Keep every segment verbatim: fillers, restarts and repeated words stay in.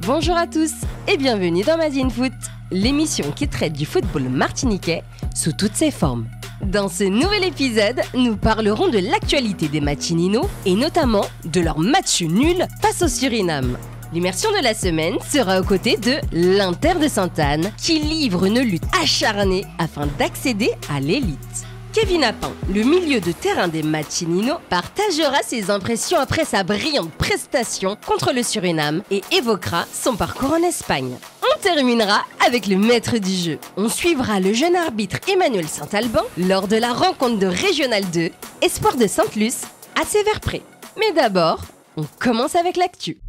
Bonjour à tous et bienvenue dans Madine Foot, l'émission qui traite du football martiniquais sous toutes ses formes. Dans ce nouvel épisode, nous parlerons de l'actualité des Matinino et notamment de leur match nul face au Suriname. L'immersion de la semaine sera aux côtés de l'Inter de Sainte-Anne qui livre une lutte acharnée afin d'accéder à l'élite. Kevin Appin, le milieu de terrain des Matinino, partagera ses impressions après sa brillante prestation contre le Suriname et évoquera son parcours en Espagne. On terminera avec le maître du jeu. On suivra le jeune arbitre Emmanuel Saint-Alban lors de la rencontre de Régional deux, Espoir de Sainte-Luce, à Sévères-Prés. Mais d'abord, on commence avec l'actu.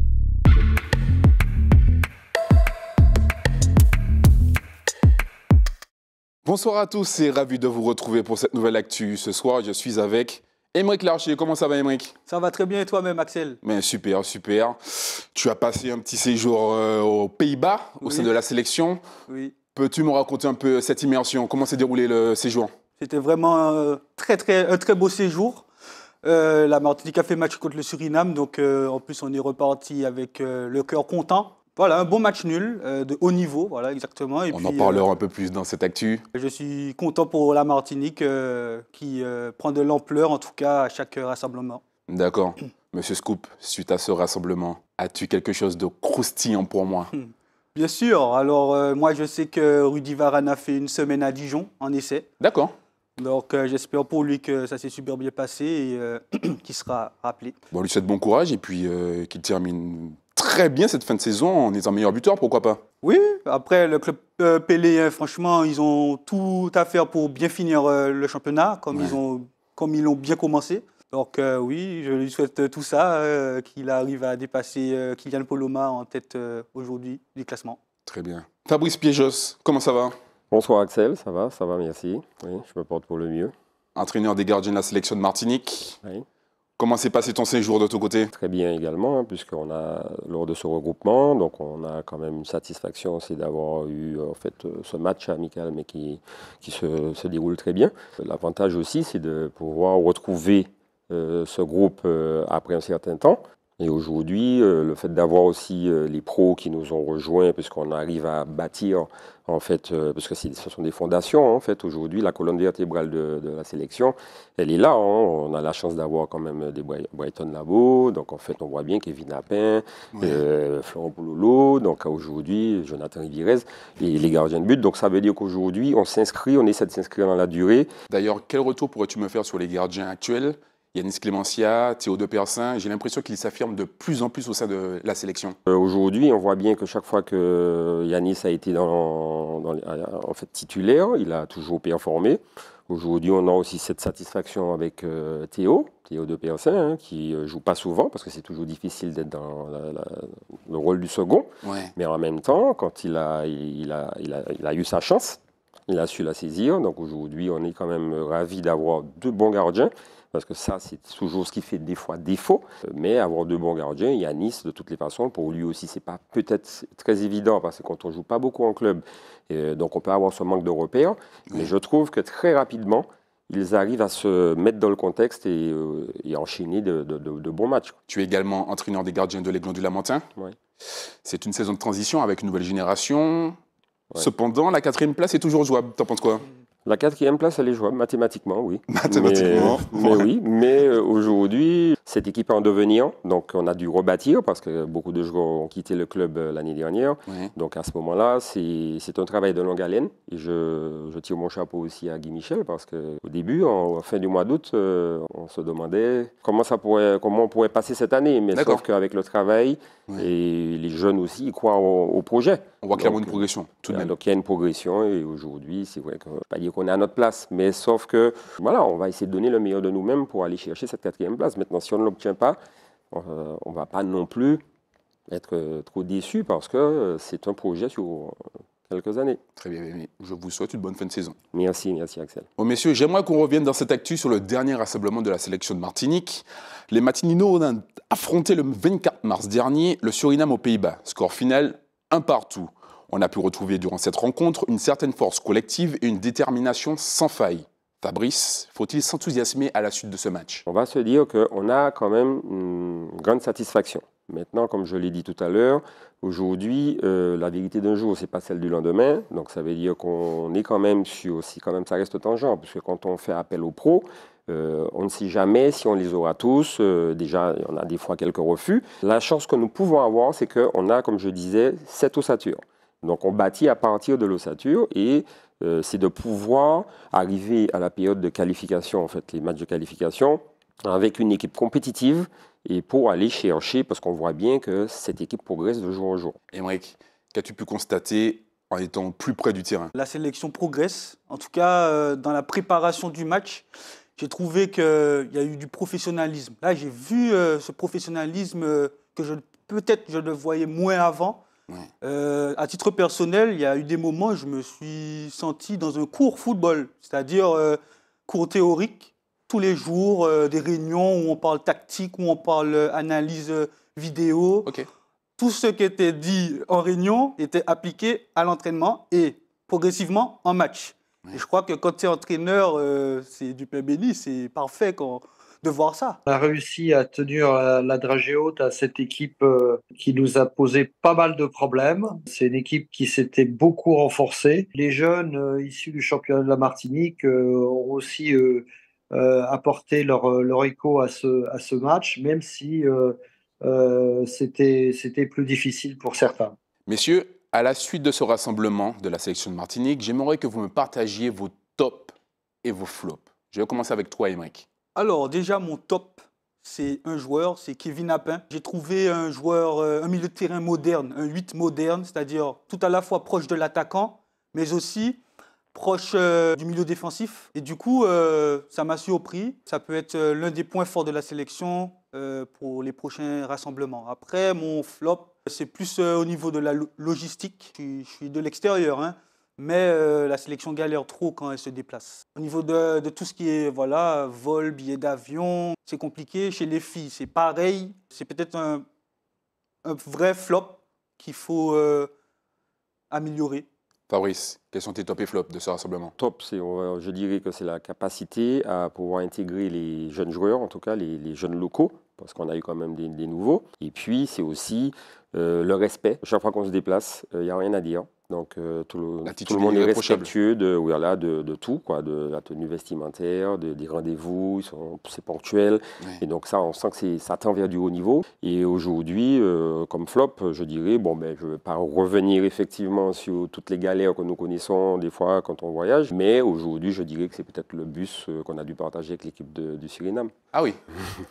Bonsoir à tous et ravi de vous retrouver pour cette nouvelle actu. Ce soir, je suis avec Aymeric Larcher. Comment ça va, Aymeric? Ça va très bien et toi-même, Axel? Mais super, super. Tu as passé un petit séjour euh, aux Pays-Bas, au Oui. sein de la sélection. Oui. Peux-tu me raconter un peu cette immersion? Comment s'est déroulé le séjour? C'était vraiment un très, très, un très beau séjour. Euh, la Martinique a fait match contre le Suriname, donc euh, en plus on est reparti avec euh, le cœur content. Voilà, un bon match nul, euh, de haut niveau, voilà exactement. Et On puis, en parlera euh, un peu plus dans cette actu. Je suis content pour la Martinique euh, qui euh, prend de l'ampleur, en tout cas à chaque rassemblement. D'accord. Monsieur Scoop, suite à ce rassemblement, as-tu quelque chose de croustillant pour moi? Bien sûr, alors euh, moi je sais que Rudy Varane a fait une semaine à Dijon en essai. D'accord. Donc euh, j'espère pour lui que ça s'est super bien passé et euh, qu'il sera rappelé. Bon, on lui souhaite bon courage et puis euh, qu'il termine très bien cette fin de saison en étant meilleur buteur, pourquoi pas? Oui, après le club euh, Pelé, franchement, ils ont tout à faire pour bien finir euh, le championnat, comme, Ouais. ils ont, comme ils l'ont bien commencé. Donc euh, oui, je lui souhaite tout ça, euh, qu'il arrive à dépasser euh, Kylian Poloma en tête euh, aujourd'hui du classement. Très bien. Fabrice Piejos, comment ça va? Bonsoir Axel, ça va, ça va, merci. Oui, je me porte pour le mieux. Entraîneur des gardiens de la sélection de Martinique. Oui. Comment s'est passé ton séjour de ton côté? Très bien également, hein, puisqu'on a, lors de ce regroupement, donc on a quand même une satisfaction aussi d'avoir eu en fait, ce match amical, mais qui, qui se, se déroule très bien. L'avantage aussi, c'est de pouvoir retrouver euh, ce groupe euh, après un certain temps. Et aujourd'hui, euh, le fait d'avoir aussi euh, les pros qui nous ont rejoints, puisqu'on arrive à bâtir, en fait, euh, parce que ce sont des fondations, en fait, aujourd'hui, la colonne vertébrale de, de la sélection, elle est là. Hein. On a la chance d'avoir quand même des Brighton Labo, donc en fait, on voit bien Kevin Appin, Ouais. euh, Florent Boulolo, donc aujourd'hui, Jonathan Rivirez, et les gardiens de but. Donc ça veut dire qu'aujourd'hui, on s'inscrit, on essaie de s'inscrire dans la durée. D'ailleurs, quel retour pourrais-tu me faire sur les gardiens actuels? Yanis Clémencia, Théo de Persin, j'ai l'impression qu'ils s'affirment de plus en plus au sein de la sélection. Euh, Aujourd'hui, on voit bien que chaque fois que Yanis a été dans, dans, en fait, titulaire, il a toujours performé. Aujourd'hui, on a aussi cette satisfaction avec euh, Théo, Théo de Persin, hein, qui ne joue pas souvent, parce que c'est toujours difficile d'être dans la, la, le rôle du second. Ouais. Mais en même temps, quand il a, il a, il a, il a eu sa chance, il a su la saisir. Donc aujourd'hui, on est quand même ravis d'avoir deux bons gardiens. Parce que ça, c'est toujours ce qui fait des fois défaut. Mais avoir deux bons gardiens, Yanis, de toutes les façons, pour lui aussi, c'est pas peut-être très évident, parce que quand on joue pas beaucoup en club, euh, donc on peut avoir ce manque de repères. Oui. Mais je trouve que très rapidement, ils arrivent à se mettre dans le contexte et, euh, et enchaîner de, de, de, de bons matchs. Tu es également entraîneur des gardiens de l'Aiglon du Lamentin. Oui. C'est une saison de transition avec une nouvelle génération. Ouais. Cependant, la quatrième place est toujours jouable. T'en penses quoi? La quatrième place, elle est jouable, mathématiquement, oui. Mathématiquement, Mais, mais ouais. oui, mais euh, aujourd'hui, cette équipe est en devenir, donc on a dû rebâtir parce que beaucoup de joueurs ont quitté le club euh, l'année dernière. Ouais. Donc à ce moment-là, c'est c'est un travail de longue haleine. Et je, je tire mon chapeau aussi à Guy Michel parce qu'au début, en fin du mois d'août, euh, on se demandait comment, ça pourrait, comment on pourrait passer cette année. Mais D'accord. sauf qu'avec le travail, Ouais. et les jeunes aussi, ils croient au, au projet. On voit clairement Donc, une progression, tout de Voilà, même. donc il y a une progression et aujourd'hui, c'est vrai qu'on ne peut pas dire qu'on est à notre place, mais sauf que voilà, on va essayer de donner le meilleur de nous-mêmes pour aller chercher cette quatrième place. Maintenant, si on ne l'obtient pas, euh, on ne va pas non plus être euh, trop déçus parce que euh, c'est un projet sur euh, quelques années. Très bien, mais je vous souhaite une bonne fin de saison. Merci, merci Axel. Bon, messieurs, j'aimerais qu'on revienne dans cette actu sur le dernier rassemblement de la sélection de Martinique. Les Matinino ont affronté le vingt-quatre mars dernier le Suriname aux Pays-Bas. Score final, un partout. On a pu retrouver durant cette rencontre une certaine force collective et une détermination sans faille. Fabrice, faut-il s'enthousiasmer à la suite de ce match? On va se dire qu'on a quand même une grande satisfaction. Maintenant, comme je l'ai dit tout à l'heure, aujourd'hui, euh, la vérité d'un jour, ce n'est pas celle du lendemain. Donc, ça veut dire qu'on est quand même sur, si quand même ça reste tangent, parce que quand on fait appel aux pros, euh, on ne sait jamais si on les aura tous. Euh, déjà, on a des fois quelques refus. La chance que nous pouvons avoir, c'est qu'on a, comme je disais, cette ossature. Donc, on bâtit à partir de l'ossature et euh, c'est de pouvoir arriver à la période de qualification, en fait, les matchs de qualification, avec une équipe compétitive et pour aller chercher, parce qu'on voit bien que cette équipe progresse de jour en jour. Aymeric, qu'as-tu pu constater en étant plus près du terrain? La sélection progresse. En tout cas, euh, dans la préparation du match, j'ai trouvé qu'il y a eu du professionnalisme. Là, j'ai vu euh, ce professionnalisme euh, que je, peut-être je le voyais moins avant. Ouais. Euh, à titre personnel, il y a eu des moments où je me suis senti dans un cours football, c'est-à-dire euh, cours théorique, tous les jours, euh, des réunions où on parle tactique, où on parle euh, analyse euh, vidéo. Okay. Tout ce qui était dit en réunion était appliqué à l'entraînement et progressivement en match. Ouais. Et je crois que quand tu es entraîneur, euh, c'est du pain béni, c'est parfait quand, de voir ça. On a réussi à tenir la, la dragée haute à cette équipe euh, qui nous a posé pas mal de problèmes. C'est une équipe qui s'était beaucoup renforcée. Les jeunes euh, issus du championnat de la Martinique euh, ont aussi euh, euh, apporté leur, leur écho à ce, à ce match, même si euh, euh, c'était, c'était plus difficile pour certains. Messieurs, à la suite de ce rassemblement de la sélection de Martinique, j'aimerais que vous me partagiez vos tops et vos flops. Je vais commencer avec toi, Aymeric. Alors déjà, mon top, c'est un joueur, c'est Kevin Appin. J'ai trouvé un joueur, un milieu de terrain moderne, un huit moderne, c'est-à-dire tout à la fois proche de l'attaquant, mais aussi proche euh, du milieu défensif. Et du coup, euh, ça m'a surpris. Ça peut être euh, l'un des points forts de la sélection euh, pour les prochains rassemblements. Après, mon flop, c'est plus euh, au niveau de la lo- logistique. Je suis, je suis de l'extérieur, hein. Mais euh, la sélection galère trop quand elle se déplace. Au niveau de, de tout ce qui est voilà, vol, billets d'avion, c'est compliqué. Chez les filles, c'est pareil. C'est peut-être un, un vrai flop qu'il faut euh, améliorer. Fabrice, quels sont tes top et flops de ce rassemblement? Top, c'est, je dirais que c'est la capacité à pouvoir intégrer les jeunes joueurs, en tout cas les, les jeunes locaux, parce qu'on a eu quand même des, des nouveaux. Et puis, c'est aussi euh, le respect. Chaque fois qu'on se déplace, il euh, n'y a rien à dire. Donc, euh, tout, le, tout le monde est respectueux de, voilà, de, de tout, quoi, de la tenue vestimentaire, de, des rendez-vous, ils sont, c'est ponctuel. Oui. Et donc, ça, on sent que c'est, ça tend vers du haut niveau. Et aujourd'hui, euh, comme flop, je dirais, bon, ben, je ne vais pas revenir effectivement sur toutes les galères que nous connaissons des fois quand on voyage, mais aujourd'hui, je dirais que c'est peut-être le bus euh, qu'on a dû partager avec l'équipe de, du Suriname. Ah oui.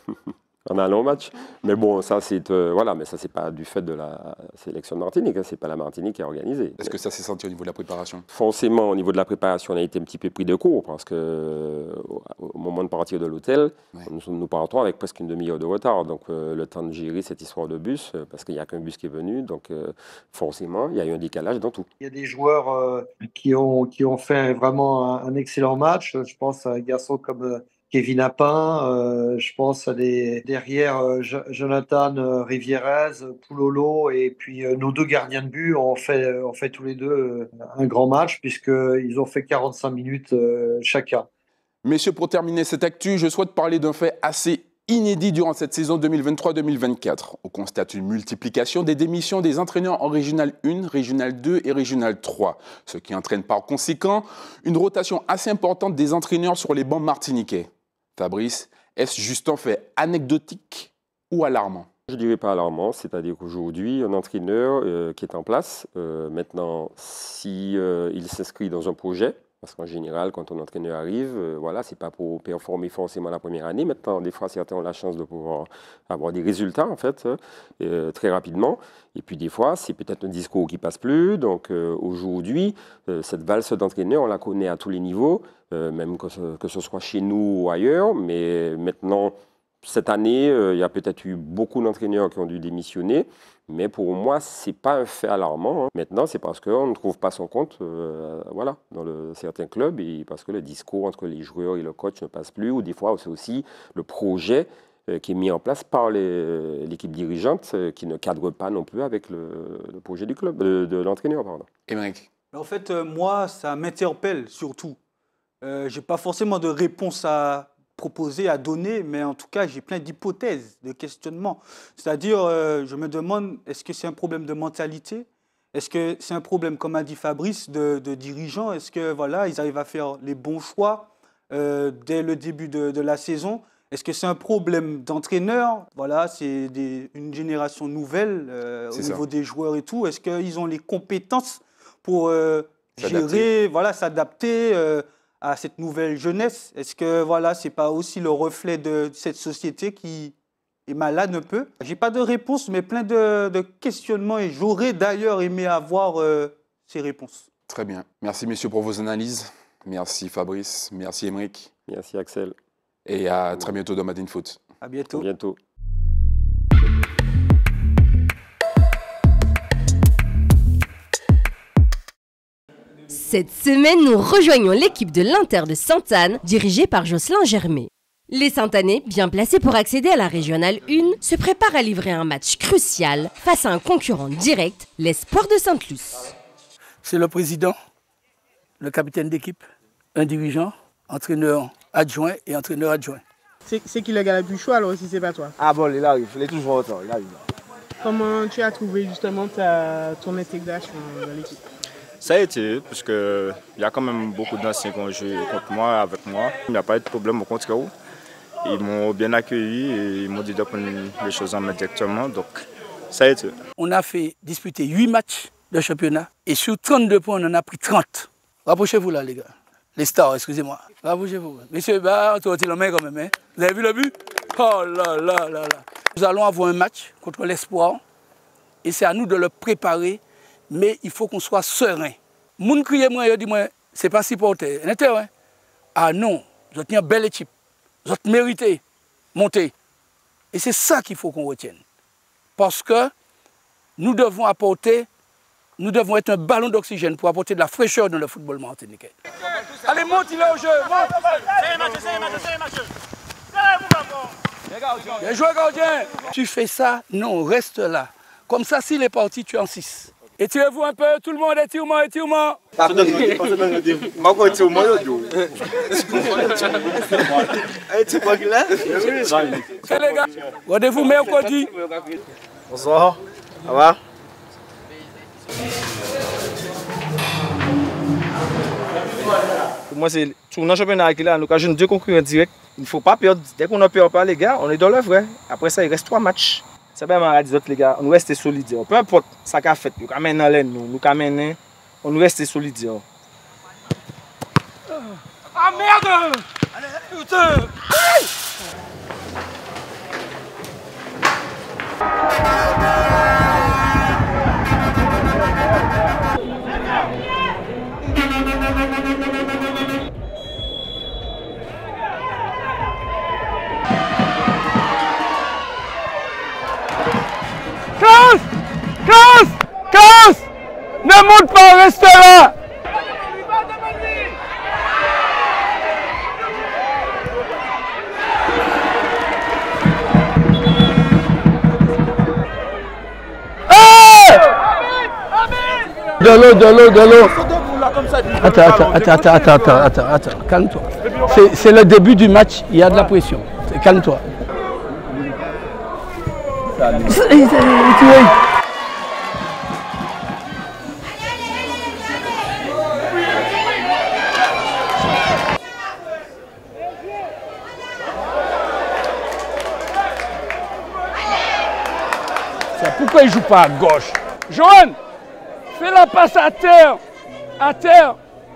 En allant au match. Mais bon, ça, c'est euh, voilà, mais ça, c'est pas du fait de la sélection de Martinique. Hein, c'est pas la Martinique qui a organisé. Est-ce que ça s'est senti au niveau de la préparation? Forcément, au niveau de la préparation, on a été un petit peu pris de court parce que euh, au moment de partir de l'hôtel, ouais. nous, nous partons avec presque une demi-heure de retard. Donc, euh, le temps de gérer cette histoire de bus, euh, parce qu'il n'y a qu'un bus qui est venu. Donc, euh, forcément, il y a eu un décalage dans tout. Il y a des joueurs euh, qui ont qui ont fait vraiment un, un excellent match. Je pense à un garçon comme euh, Kevin Appin, euh, je pense à des derrière euh, Jonathan euh, Rivierez, Poulolo et puis euh, nos deux gardiens de but ont fait ont fait tous les deux euh, un grand match puisqu'ils ont fait quarante-cinq minutes euh, chacun. Messieurs, pour terminer cette actu, je souhaite parler d'un fait assez inédit durant cette saison deux mille vingt-trois deux mille vingt-quatre. On constate une multiplication des démissions des entraîneurs en Régional un, Régional deux et Régional trois, ce qui entraîne par conséquent une rotation assez importante des entraîneurs sur les bancs martiniquais. Fabrice, est-ce juste un fait anecdotique ou alarmant? Je ne dirais pas alarmant, c'est-à-dire qu'aujourd'hui, un entraîneur euh, qui est en place, euh, maintenant, si euh, il s'inscrit dans un projet, parce qu'en général, quand un entraîneur arrive, euh, voilà, c'est pas pour performer forcément la première année. Maintenant, des fois, certains ont la chance de pouvoir avoir des résultats, en fait, euh, très rapidement. Et puis, des fois, c'est peut-être un discours qui passe plus. Donc, euh, aujourd'hui, euh, cette valse d'entraîneur, on la connaît à tous les niveaux, euh, même que ce, que ce soit chez nous ou ailleurs. Mais maintenant, cette année, euh, il y a peut-être eu beaucoup d'entraîneurs qui ont dû démissionner. Mais pour moi, ce n'est pas un fait alarmant. Hein. Maintenant, c'est parce qu'on ne trouve pas son compte euh, voilà, dans le, certains clubs et parce que le discours entre les joueurs et le coach ne passe plus. Ou des fois, c'est aussi le projet euh, qui est mis en place par les, l'équipe dirigeante euh, qui ne cadre pas non plus avec le, le projet du club, de, de l'entraîneur. Pardon. Aymeric. En fait, euh, moi, ça m'interpelle surtout. Euh, je n'ai pas forcément de réponse à proposer, à donner, mais en tout cas, j'ai plein d'hypothèses, de questionnements. C'est-à-dire, euh, je me demande, est-ce que c'est un problème de mentalité? Est-ce que c'est un problème, comme a dit Fabrice, de, de dirigeants? Est-ce que voilà, ils arrivent à faire les bons choix euh, dès le début de, de la saison? Est-ce que c'est un problème d'entraîneur? Voilà, c'est des- une génération nouvelle euh, au C'est ça. niveau des joueurs et tout. Est-ce qu'ils ont les compétences pour euh, S'adapter. gérer, voilà, s'adapter euh, à cette nouvelle jeunesse? Est-ce que voilà, c'est pas aussi le reflet de cette société qui est malade un peu? J'ai pas de réponse, mais plein de, de questionnements et j'aurais d'ailleurs aimé avoir euh, ces réponses. Très bien. Merci, messieurs, pour vos analyses. Merci, Fabrice. Merci, Émeric. Merci Axel. Et à très bientôt dans Madin Foot. À À bientôt. bientôt. Cette semaine, nous rejoignons l'équipe de l'Inter de Sainte-Anne, dirigée par Jocelyn Germay. Les Sainte-Annais, bien placés pour accéder à la Régionale un, se préparent à livrer un match crucial face à un concurrent direct, l'Espoir de Sainte-Luce. C'est le président, le capitaine d'équipe, un dirigeant, entraîneur adjoint et entraîneur adjoint. C'est c'est qui le gars le plus chaud alors si c'est pas toi? Ah bon, il arrive, il est toujours en temps, il arrive. Comment tu as trouvé justement ta, ton intégration dans l'équipe? Ça a été, parce qu'il y a quand même beaucoup d'anciens qui ont joué contre moi, avec moi. Il n'y a pas eu de problème, au contraire. Ils m'ont bien accueilli et ils m'ont dit de prendre les choses en main directement. Donc, ça a été. On a fait disputer huit matchs de championnat et sur trente-deux points, on en a pris trente. Rapprochez-vous là, les gars. Les stars, excusez-moi. Rapprochez-vous. Messieurs, bah, on te la main quand même. Hein. Vous avez vu le but? Oh là là là là. Nous allons avoir un match contre l'Espoir et c'est à nous de le préparer, mais il faut qu'on soit serein. Moun crier moi, dit moi, c'est pas supporter. Hein? Ah non, vous êtes une belle équipe. Vous êtes mérité monter. Et c'est ça qu'il faut qu'on retienne. Parce que nous devons apporter, nous devons être un ballon d'oxygène pour apporter de la fraîcheur dans le football martiniquais. Allez, monte, il est au jeu. Bien joué, gardien. Tu fais ça, non, reste là. Comme ça, s'il est parti, tu es en six. Étirez-vous un peu, tout le monde, étirement, étirement. Et les gars, rendez-vous mercredi. Bonsoir, ça va? Pour moi, c'est tout dans le championnat qui là, nous avons deux concurrents directs. Il ne faut pas perdre. Dès qu'on ne perd pas, les gars, on est dans le vrai. Après ça, il reste trois matchs. C'est bien marrant, les autres, les gars, on reste solides. Peu importe ce qu'on a fait, nous amènons dans l'aine, nous, nous amènons, on reste solides. Ah merde! Putain! Casse! Casse! Casse! Ne monte pas, reste là! De l'eau, de l'eau, de l'eau. Attends, attends, attends, attends, attends, attends, attends, attends, calme-toi. C'est- C'est le début du match, il y a de la pression. Calme-toi. Pourquoi il ne joue pas à gauche? Johan, fais la passe à terre. À terre.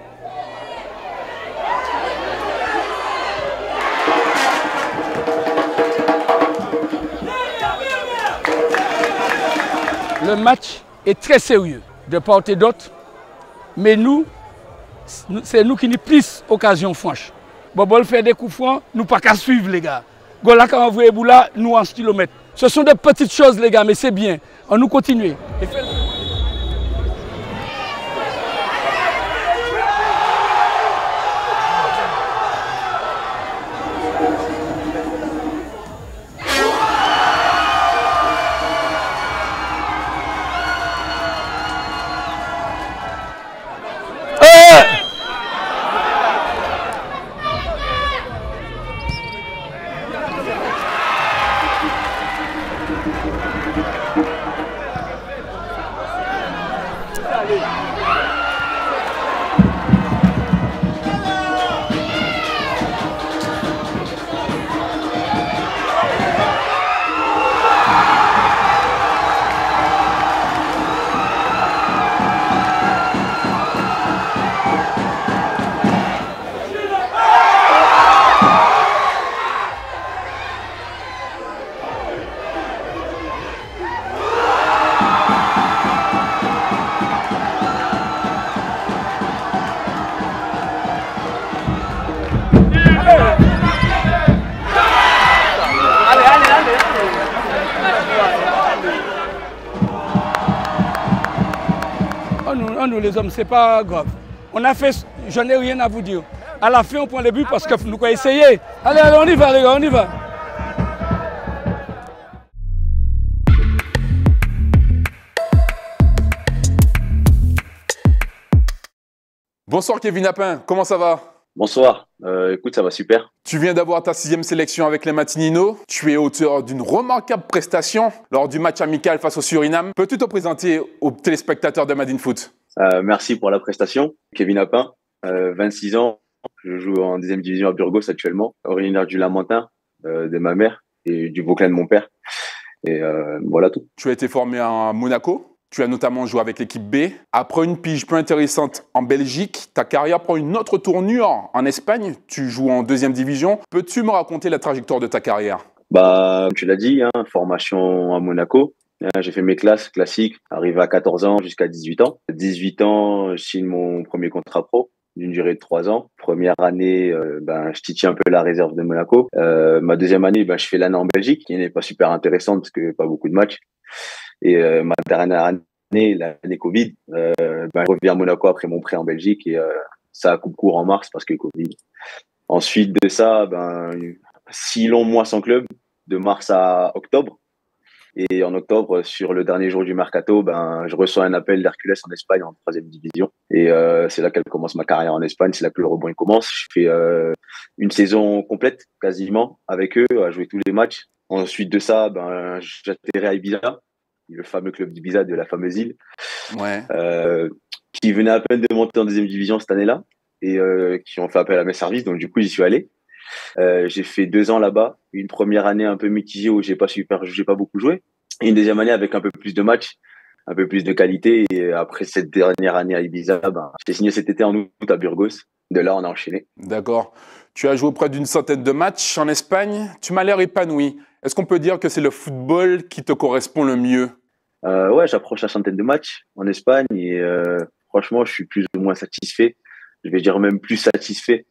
Le match est très sérieux de part et d'autre, mais nous, c'est nous qui nous plus occasion franche. Bobol fait des coups francs, nous pas qu'à suivre les gars. Gola qui a envoyé Boula, nous en kilomètres. Ce sont des petites choses les gars, mais c'est bien. On nous continue. Et fait... les hommes, c'est pas grave. On a fait, je n'ai rien à vous dire. À la fin, on prend les buts parce que nous avons essayé. Allez, allez, on y va, les gars, on y va. Bonsoir Kevin Appin, comment ça va? Bonsoir, euh, écoute, ça va super. Tu viens d'avoir ta sixième sélection avec les Matinino. Tu es auteur d'une remarquable prestation lors du match amical face au Suriname. Peux-tu te présenter aux téléspectateurs de Madin Foot? euh, Merci pour la prestation. Kevin Appin, euh, vingt-six ans. Je joue en deuxième division à Burgos actuellement. Originaire du Lamentin, euh, de ma mère, et du Vauclin de mon père. Et euh, voilà tout. Tu as été formé à Monaco. Tu as notamment joué avec l'équipe B. Après une pige peu intéressante en Belgique, ta carrière prend une autre tournure en Espagne. Tu joues en deuxième division. Peux-tu me raconter la trajectoire de ta carrière? Bah, comme tu l'as dit, hein, formation à Monaco. J'ai fait mes classes classiques, arrivé à quatorze ans jusqu'à dix-huit ans. dix-huit ans, je signe mon premier contrat pro d'une durée de trois ans. Première année, euh, ben, je titille un peu la réserve de Monaco. Euh, ma deuxième année, ben, je fais l'année en Belgique, qui n'est pas super intéressante parce que pas beaucoup de matchs. Et euh, ma dernière année, l'année Covid, euh, ben, je reviens à Monaco après mon prêt en Belgique et euh, ça coupe court en mars parce que Covid. Ensuite de ça, ben, six longs mois sans club, de mars à octobre. Et en octobre, sur le dernier jour du mercato, ben, je reçois un appel d'Hercules en Espagne en troisième division. Et euh, c'est là qu'elle commence ma carrière en Espagne. C'est là que le rebond commence. Je fais euh, une saison complète, quasiment, avec eux, à jouer tous les matchs. Ensuite de ça, ben, j'atterris à Ibiza, le fameux club d'Ibiza de la fameuse île, ouais. euh, qui venait à peine de monter en deuxième division cette année-là et euh, qui ont fait appel à mes services. Donc, du coup, j'y suis allé. Euh, j'ai fait deux ans là-bas, une première année un peu mitigée où j'ai pas super, j'ai pas beaucoup joué, et une deuxième année avec un peu plus de matchs, un peu plus de qualité. Et après cette dernière année à Ibiza, ben, j'ai signé cet été en août à Burgos. De là, on a enchaîné. D'accord. Tu as joué près d'une centaine de matchs en Espagne. Tu m'as l'air épanoui. Est-ce qu'on peut dire que c'est le football qui te correspond le mieux? euh, Ouais, j'approche la centaine de matchs en Espagne et euh, franchement, je suis plus ou moins satisfait. Je vais dire même plus satisfait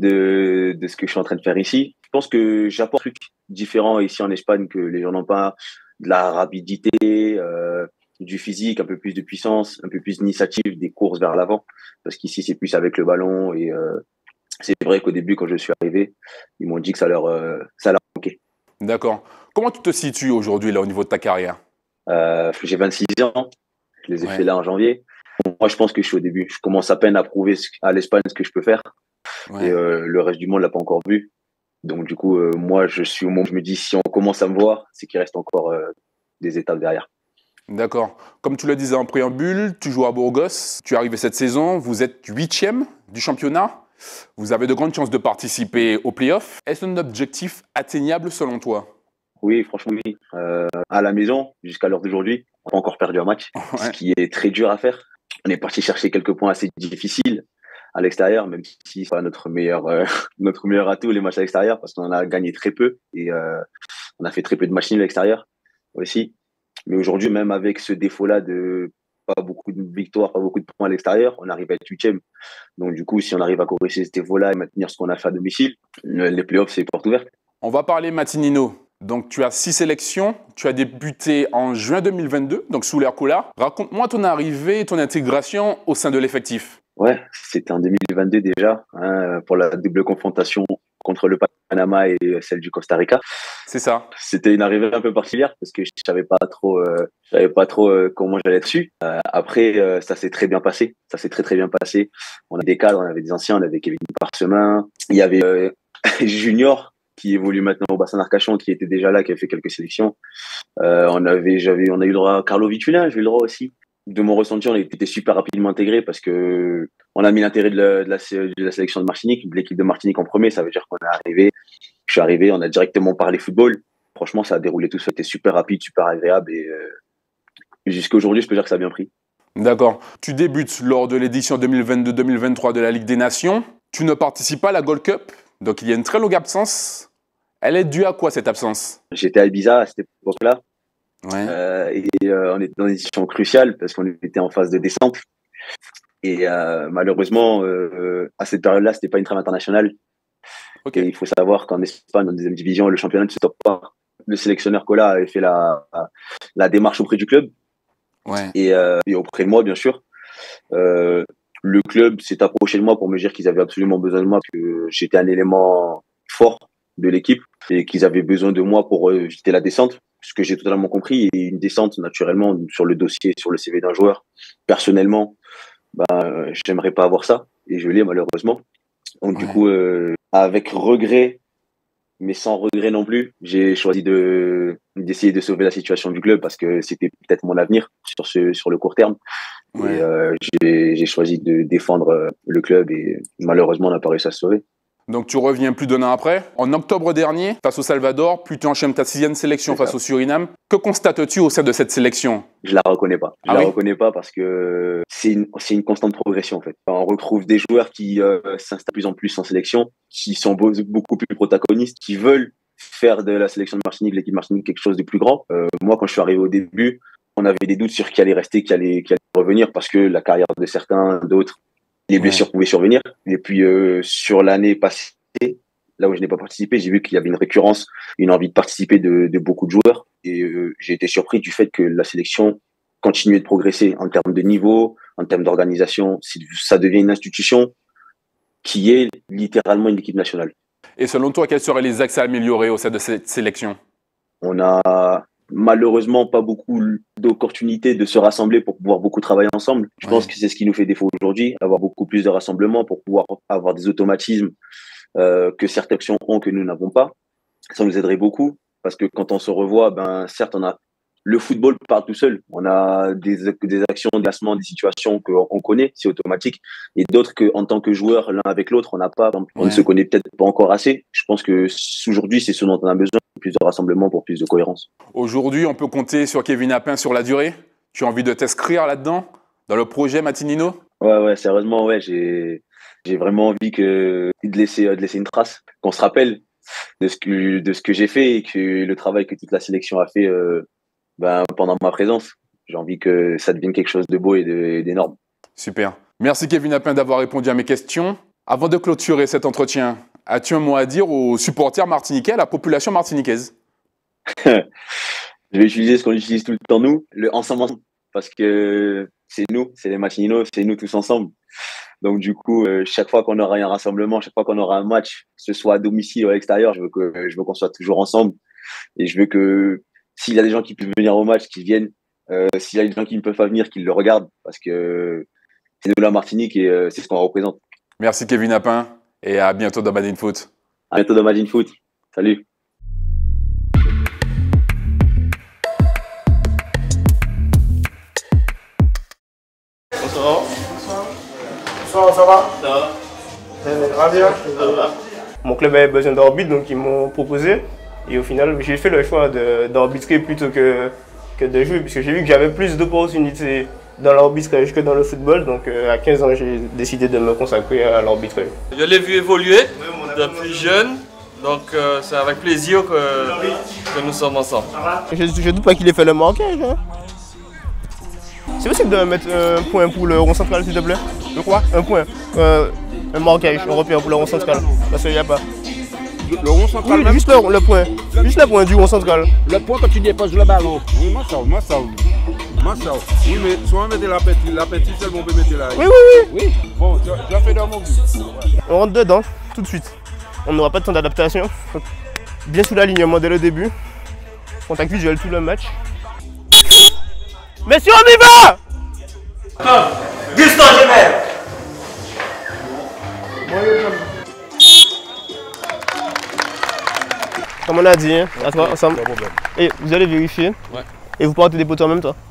de, de ce que je suis en train de faire ici. Je pense que j'apporte un truc différent ici en Espagne que les gens n'ont pas, de la rapidité, euh, du physique, un peu plus de puissance, un peu plus d'initiative, des courses vers l'avant. Parce qu'ici, c'est plus avec le ballon. Et euh, c'est vrai qu'au début, quand je suis arrivé, ils m'ont dit que ça leur, euh, ça leur manquait. D'accord. Comment tu te situes aujourd'hui là au niveau de ta carrière? euh, J'ai vingt-six ans. Je les ai ouais. fait là en janvier. Moi, je pense que je suis au début. Je commence à peine à prouver à l'Espagne ce que je peux faire. Ouais. Et euh, le reste du monde l'a pas encore vu. Donc du coup, euh, moi, je suis au moment où je me dis, si on commence à me voir, c'est qu'il reste encore euh, des étapes derrière. D'accord. Comme tu le disais en préambule, tu joues à Burgos. Tu es arrivé cette saison, vous êtes huitième du championnat. Vous avez de grandes chances de participer aux playoffs. Est-ce un objectif atteignable selon toi? Oui, franchement, oui. Euh, à la maison, jusqu'à l'heure d'aujourd'hui, on n'a pas encore perdu un match, ouais. Ce qui est très dur à faire. On est parti chercher quelques points assez difficiles à l'extérieur, même si c'est pas notre meilleur, euh, notre meilleur atout, les matchs à l'extérieur, parce qu'on en a gagné très peu et euh, on a fait très peu de matchs nuls à l'extérieur aussi. Mais aujourd'hui, même avec ce défaut-là de pas beaucoup de victoires, pas beaucoup de points à l'extérieur, on arrive à être huitième. Donc du coup, si on arrive à corriger ce défaut-là et maintenir ce qu'on a fait à domicile, les playoffs, c'est porte ouverte. On va parler Matinino. Donc tu as six sélections, tu as débuté en juin deux mille vingt-deux, donc sous l'ère Kola. Raconte-moi ton arrivée et ton intégration au sein de l'effectif. Ouais, c'était en deux mille vingt-deux déjà, hein, pour la double confrontation contre le Panama et celle du Costa Rica. C'est ça. C'était une arrivée un peu particulière parce que je savais pas trop, euh, je savais pas trop euh, comment j'allais être dessus. Euh, après, euh, ça s'est très bien passé. Ça s'est très très bien passé. On a des cadres, on avait des anciens, on avait Kevin Parsemin, il y avait euh, Junior qui évolue maintenant au bassin d'Arcachon, qui était déjà là, qui a fait quelques sélections. Euh, on avait, j'avais, on a eu le droit à Carlo Vitulin, j'ai eu le droit aussi. De mon ressenti, on a été super rapidement intégrés parce que on a mis l'intérêt de la, de, la, de la sélection de Martinique, de l'équipe de Martinique en premier. Ça veut dire qu'on est arrivé, je suis arrivé, on a directement parlé football. Franchement, ça a déroulé tout, ça a été super rapide, super agréable et euh, jusqu'à aujourd'hui, je peux dire que ça a bien pris. D'accord. Tu débutes lors de l'édition deux mille vingt-deux deux mille vingt-trois de la Ligue des Nations. Tu ne participes pas à la Gold Cup, donc il y a une très longue absence. Elle est due à quoi cette absence? J'étais à Ibiza à cette époque-là. Ouais. Euh, et euh, on était dans une situation cruciale parce qu'on était en phase de descente. Et euh, malheureusement, euh, à cette période-là, c'était pas une trêve internationale. Okay. Et il faut savoir qu'en Espagne, en deuxième division, le championnat ne se stoppe pas. Le sélectionneur Kola avait fait la, la démarche auprès du club. Ouais. Et, euh, et auprès de moi, bien sûr. Euh, le club s'est approché de moi pour me dire qu'ils avaient absolument besoin de moi, que j'étais un élément fort de l'équipe et qu'ils avaient besoin de moi pour éviter la descente, ce que j'ai totalement compris. Et une descente, naturellement, sur le dossier, sur le C V d'un joueur, personnellement, bah, j'aimerais pas avoir ça, et je l'ai malheureusement. Donc ouais. du coup, euh, avec regret, mais sans regret non plus, j'ai choisi de d'essayer de sauver la situation du club parce que c'était peut-être mon avenir sur ce sur le court terme. Ouais. Et euh, j'ai j'ai choisi de défendre le club et malheureusement on n'a pas réussi à se sauver. Donc tu reviens plus d'un an après. En octobre dernier, face au Salvador, puis tu enchaînes ta sixième sélection face au Suriname. Que constates-tu au sein de cette sélection? Je la reconnais pas. Je ah la oui reconnais pas parce que c'est une, c'est une constante progression en fait. On retrouve des joueurs qui euh, s'installent de plus en plus en sélection, qui sont beaucoup plus protagonistes, qui veulent faire de la sélection de Martinique, l'équipe Martinique, quelque chose de plus grand. Euh, moi, quand je suis arrivé au début, on avait des doutes sur qui allait rester, qui allait, qui allait revenir parce que la carrière de certains, d'autres, les blessures ouais. pouvaient survenir. Et puis euh, sur l'année passée, là où je n'ai pas participé, j'ai vu qu'il y avait une récurrence, une envie de participer de, de beaucoup de joueurs. Et euh, j'ai été surpris du fait que la sélection continuait de progresser en termes de niveau, en termes d'organisation. Ça devient une institution qui est littéralement une équipe nationale. Et selon toi, quels seraient les axes à améliorer au sein de cette sélection? On a malheureusement pas beaucoup d'opportunités de se rassembler pour pouvoir beaucoup travailler ensemble. Je ouais. pense que c'est ce qui nous fait défaut aujourd'hui, avoir beaucoup plus de rassemblements pour pouvoir avoir des automatismes euh, que certaines actions ont que nous n'avons pas. Ça nous aiderait beaucoup parce que quand on se revoit, ben certes, on a le football part tout seul. On a des, des actions, des placements, des situations qu'on connaît, c'est automatique, et d'autres qu'en tant que joueur, l'un avec l'autre, on n'a pas. On ouais. ne se connaît peut-être pas encore assez. Je pense que aujourd'hui, c'est ce dont on a besoin, plus de rassemblement pour plus de cohérence. Aujourd'hui, on peut compter sur Kevin Appin sur la durée. Tu as envie de t'inscrire là-dedans, dans le projet Matinino? Ouais, ouais, sérieusement, ouais, j'ai, j'ai vraiment envie que, de, laisser, de laisser une trace, qu'on se rappelle de ce que, de ce que j'ai fait et que le travail que toute la sélection a fait euh, ben, pendant ma présence. J'ai envie que ça devienne quelque chose de beau et, de, et d'énorme. Super. Merci Kevin Appin d'avoir répondu à mes questions. Avant de clôturer cet entretien, as-tu un mot à dire aux supporters martiniquais, à la population martiniquaise? Je vais utiliser ce qu'on utilise tout le temps, nous, le ensemble, parce que c'est nous, c'est les Matininos, c'est nous tous ensemble. Donc du coup, euh, chaque fois qu'on aura un rassemblement, chaque fois qu'on aura un match, que ce soit à domicile ou à l'extérieur, je veux que je veux qu'on soit toujours ensemble. Et je veux que s'il y a des gens qui peuvent venir au match, qu'ils viennent. Euh, s'il y a des gens qui ne peuvent pas venir, qu'ils le regardent, parce que c'est nous la Martinique et euh, c'est ce qu'on représente. Merci Kevin Appin et à bientôt dans Madin Foot. À bientôt dans Madin Foot. Salut. Bonsoir. Bonsoir, ça va? Ça va. Euh, va bien? Ça va. Mon club avait besoin d'arbitre, donc ils m'ont proposé. Et au final, j'ai fait le choix d'arbitrer plutôt que, que de jouer, puisque j'ai vu que j'avais plus d'opportunités dans l'arbitrage que dans le football. Donc euh, à quinze ans, j'ai décidé de me consacrer à l'arbitrage. Je l'ai vu évoluer depuis jeune, donc euh, c'est avec plaisir que, que nous sommes ensemble. Je ne doute pas qu'il ait fait le marquage. Hein. C'est possible de mettre un point pour le rond central, s'il te plaît? Le quoi? Un point. Euh, un marquage européen pour le rond central. Parce qu'il n'y a pas. Le, le rond central oui, même? Juste le, le point. Juste le point du rond central. Le point quand tu déposes le ballon. Oui, moi ça, moi ça. Moi ça. Oui, mais soit on mettait la petite, la petite seulement on peut mettre là. Oui, oui, oui. Oui. Bon, tu, tu as fait dans mon but. On rentre dedans, tout de suite. On n'aura pas de temps d'adaptation. Bien sous l'alignement dès le début. Contact visuel tout le match. Messieurs, on y va! Guston Gemer. Comme on a dit, hein, à toi, ensemble. Et vous allez vérifier. Ouais. Et vous portez des poteaux en même temps.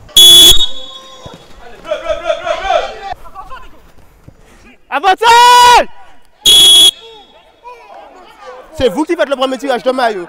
Avantage! C'est vous qui faites le premier tirage de maillot.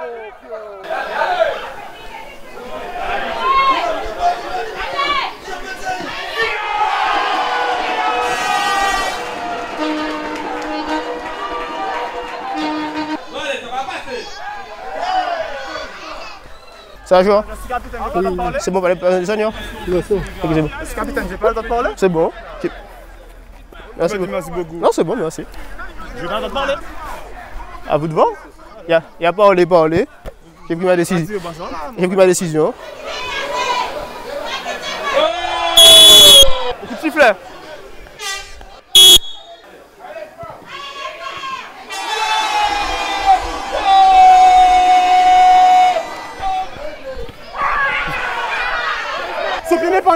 Ça va jouer? C'est bon, allez, Seigneur? Non, c'est bon. Est-ce capitaine, j'ai pas le temps de parler? C'est bon. Okay. Merci, merci beaucoup. Non, c'est bon, merci. Je vais pas te parler. À vous de voir? Il y a, y a parlé, parlé. J'ai pris ma décision. J'ai pris ma décision. Coup de sifflet.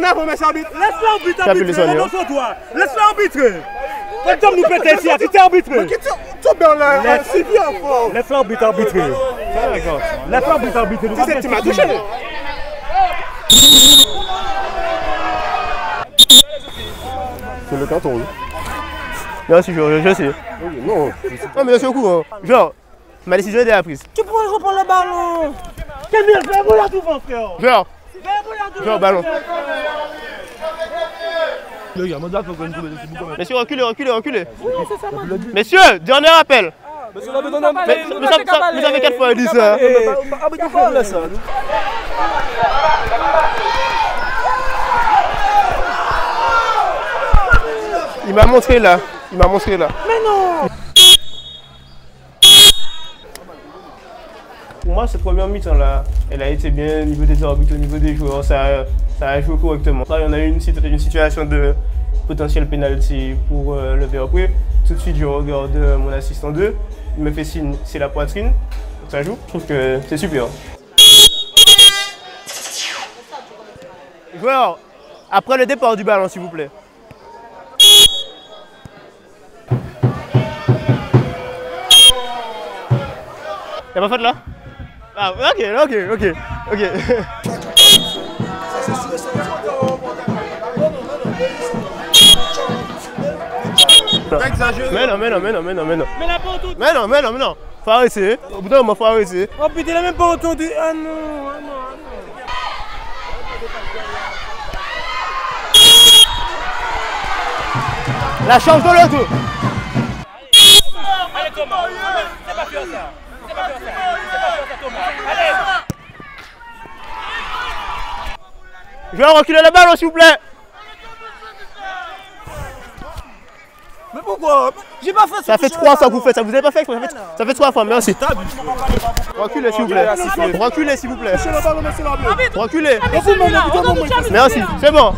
en avant, monsieur arbitre. Laisse l'arbitre arbitrer, renonce toi. Laisse arbitrer. Quand tu nous péter ici, tu t'es arbitré. Tu bien là, c'est bien fort. Laisse l'arbitre arbitrer. Laisse l'arbitre arbitrer. Tu m'as touché. C'est le carton, oui. Non, si je, je sais. Non, non, mais c'est au courant. Genre, ma décision est déjà prise. Tu pourrais reprendre le ballon. T'es bien, fais bouillir tout bon, frère. Genre, genre, ballon. Messieurs, reculez, reculez, reculez. Messieurs, dernier appel. Monsieur, vous avez quatre fois dit ça. Il m'a montré là. Il m'a montré là. Mais non. Pour moi, cette première mi-temps là, elle a été bien au niveau des arbitres, au niveau des joueurs, ça, ça a joué correctement. Là, il y en a une, une situation de potentiel penalty pour euh, le V P. Tout de suite, je regarde euh, mon assistant deux, il me fait signe, c'est la poitrine, donc ça joue. Je trouve que c'est super. Joueur, après le départ du ballon, s'il vous plaît. Y'a pas faute là? Ah, ok, ok, ok, ok. Mais non, mais non, mais non, mais non, mais non. Mais n'a pas entendu. Mais non, mais non, mais non. Faut arrêter. Au bout d'un moment, faut arrêter. Oh putain, il a même pas entendu. Ah non, ah non, ah non. La change dans le dos. Allez Thomas, c'est pas faire ça. C'est pas faire ça. C'est pas faire ça Thomas. Allez. Je vais reculer le ballon s'il vous plaît. Mais pourquoi? J'ai pas fait ça. Ça fait trois fois que vous faites ça, vous avez pas fait ça fait, ça fait trois fois, merci. Reculez s'il vous plaît. Reculez s'il vous plaît. Reculez. Merci, c'est bon.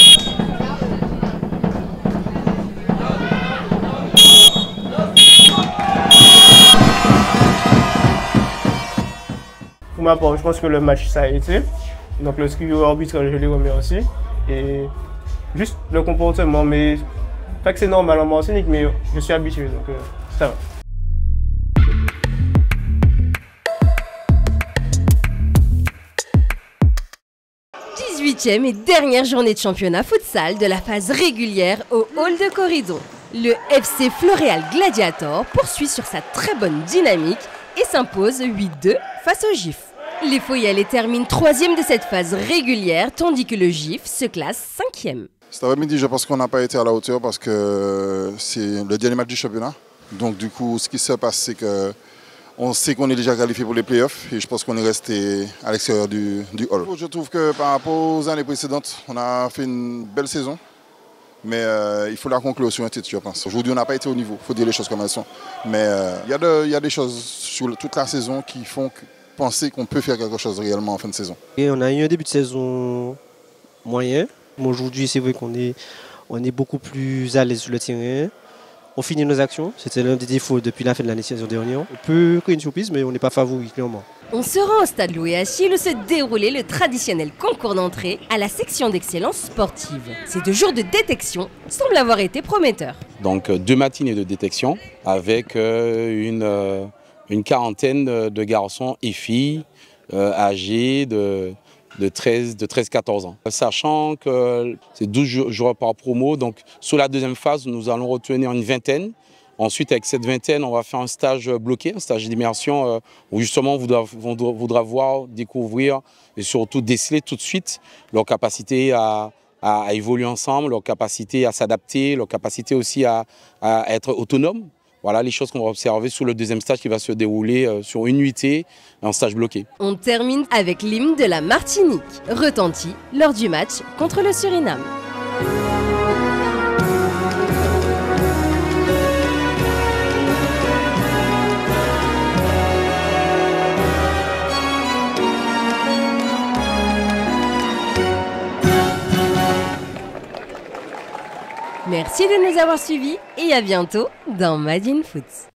Pour ma part, je pense que le match ça a été. Donc le trio arbitral, je les remets aussi. Et juste le comportement, mais pas que c'est normal en Martinique, mais je suis habitué, donc euh, ça va. dix-huitième et dernière journée de championnat futsal de la phase régulière au hall de Corridon. Le F C Floréal Gladiator poursuit sur sa très bonne dynamique et s'impose huit deux face au G I F. Les Foyalais terminent troisième de cette phase régulière, tandis que le G I F se classe cinquième. Cet après-midi, je pense qu'on n'a pas été à la hauteur parce que c'est le dernier match du championnat. Donc du coup, ce qui se passe, c'est qu'on sait qu'on est déjà qualifié pour les playoffs et je pense qu'on est resté à l'extérieur du, du hall. Je trouve que par rapport aux années précédentes, on a fait une belle saison. Mais euh, il faut la conclure sur un titre, je pense. Aujourd'hui, on n'a pas été au niveau, il faut dire les choses comme elles sont. Mais euh, il y a de, y a des choses sur le, toute la saison qui font que, penser qu'on peut faire quelque chose réellement en fin de saison. Et on a eu un début de saison moyen. Aujourd'hui, c'est vrai qu'on est, on est beaucoup plus à l'aise sur le terrain. On finit nos actions, c'était l'un des défauts depuis la fin de l'année saison dernière. On peut créer une surprise, mais on n'est pas favori, clairement. On se rend au stade Louis Achille où se déroulait le traditionnel concours d'entrée à la section d'excellence sportive. Ces deux jours de détection semblent avoir été prometteurs. Donc deux matinées de détection avec euh, une, euh, une quarantaine de garçons et filles euh, âgés de, de treize à quatorze ans. Sachant que c'est douze joueurs par promo, donc sur la deuxième phase, nous allons retenir une vingtaine. Ensuite, avec cette vingtaine, on va faire un stage bloqué, un stage d'immersion euh, où justement on voudra, on voudra voir, découvrir et surtout déceler tout de suite leur capacité à, à, à évoluer ensemble, leur capacité à s'adapter, leur capacité aussi à, à être autonome. Voilà les choses qu'on va observer sur le deuxième stage qui va se dérouler euh, sur une nuitée, un stage bloqué. On termine avec l'hymne de la Martinique, retenti lors du match contre le Suriname. Merci de nous avoir suivis et à bientôt dans Made in Foot.